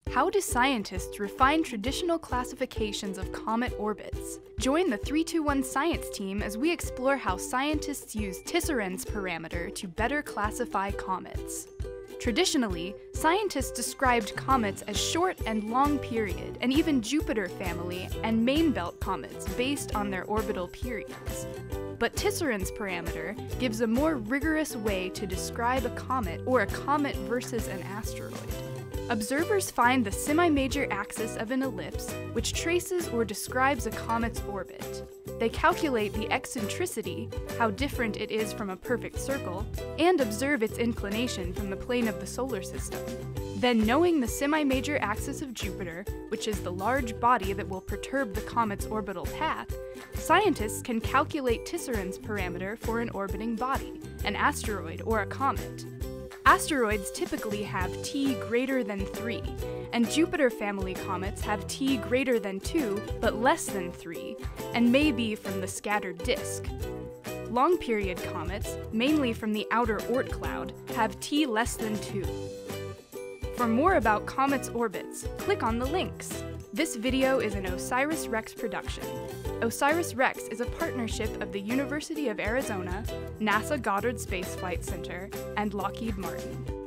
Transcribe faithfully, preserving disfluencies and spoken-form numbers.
How do scientists refine traditional classifications of comet orbits? Join the three two one Science team as we explore how scientists use Tisserand's parameter to better classify comets. Traditionally, scientists described comets as short and long period, and even Jupiter family and main belt comets based on their orbital periods. But Tisserand's parameter gives a more rigorous way to describe a comet or a comet versus an asteroid. Observers find the semi-major axis of an ellipse, which traces or describes a comet's orbit. They calculate the eccentricity, how different it is from a perfect circle, and observe its inclination from the plane of the solar system. Then, knowing the semi-major axis of Jupiter, which is the large body that will perturb the comet's orbital path, scientists can calculate Tisserand's parameter for an orbiting body, an asteroid or a comet. Asteroids typically have T greater than three, and Jupiter family comets have T greater than two but less than three, and may be from the scattered disk. Long-period comets, mainly from the outer Oort cloud, have T less than two. For more about comets' orbits, click on the links. This video is an OSIRIS-REx production. OSIRIS-REx is a partnership of the University of Arizona, NASA Goddard Space Flight Center, and Lockheed Martin.